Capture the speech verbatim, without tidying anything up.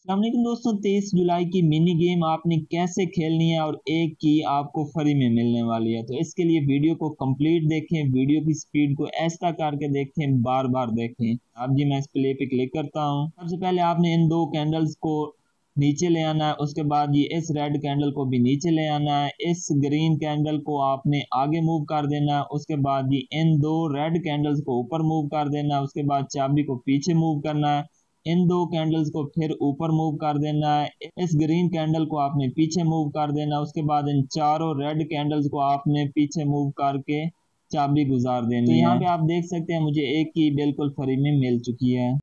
लेकिन दोस्तों तेईस जुलाई की मिनी गेम आपने कैसे खेलनी है और एक की आपको फ्री में मिलने वाली है। तो इसके लिए वीडियो को कंप्लीट देखें, वीडियो की स्पीड को ऐसा करके देखें, बार बार देखें। अब जी मैं इस प्ले पे क्लिक करता हूँ। सबसे पहले आपने इन दो कैंडल्स को नीचे ले आना है, उसके बाद ये इस रेड कैंडल को भी नीचे ले आना है, इस ग्रीन कैंडल को आपने आगे मूव कर देना है, उसके बाद ये इन दो रेड कैंडल्स को ऊपर मूव कर देना है, उसके बाद चाबी को पीछे मूव करना है, इन दो कैंडल्स को फिर ऊपर मूव कर देना है, इस ग्रीन कैंडल को आपने पीछे मूव कर देना है, उसके बाद इन चारों रेड कैंडल्स को आपने पीछे मूव करके चाबी गुजार देनी है। तो यहाँ पे आप देख सकते हैं मुझे एक की बिल्कुल फ्री में मिल चुकी है।